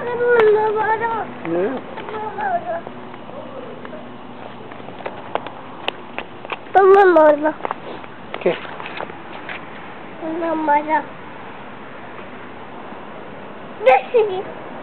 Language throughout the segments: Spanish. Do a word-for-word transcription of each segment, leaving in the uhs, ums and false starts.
Yeah. Toma morda. ¿Qué? Una morda. Decidí.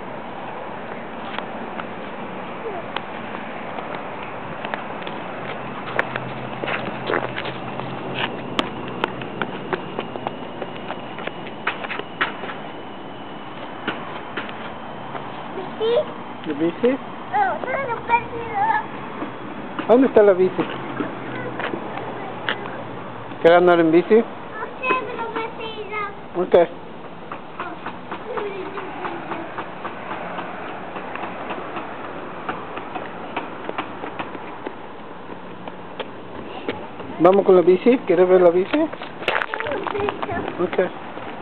¿La bici? No, no lo perdido. ¿Dónde está la bici? ¿Quieres andar en bici? No sé, pero perdido. Ok. ¿Vamos con la bici? ¿Quieres ver la bici? Ok.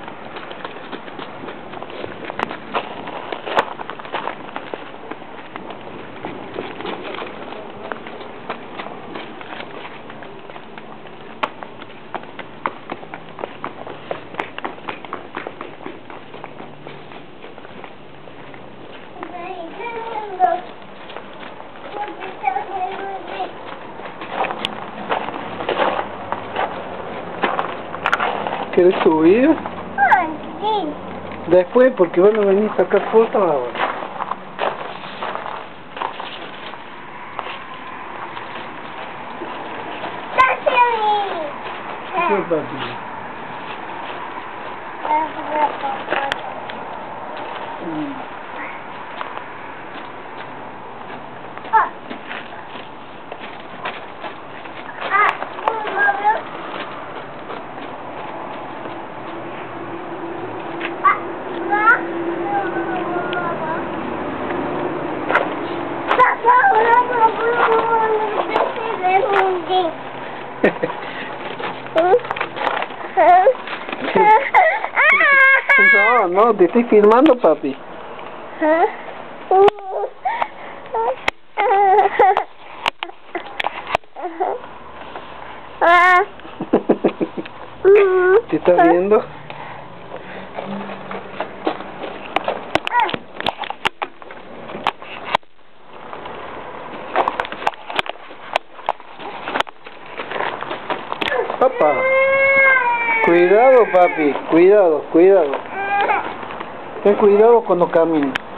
¿Quieres subir? Ah, sí. Después, porque van a venir a sacar fotos ahora. ¿Qué papi? Mm. No, no, te estoy filmando, papi. ¿Te estás viendo? Papá. Cuidado, papi. Cuidado, cuidado. Ten cuidado cuando camines.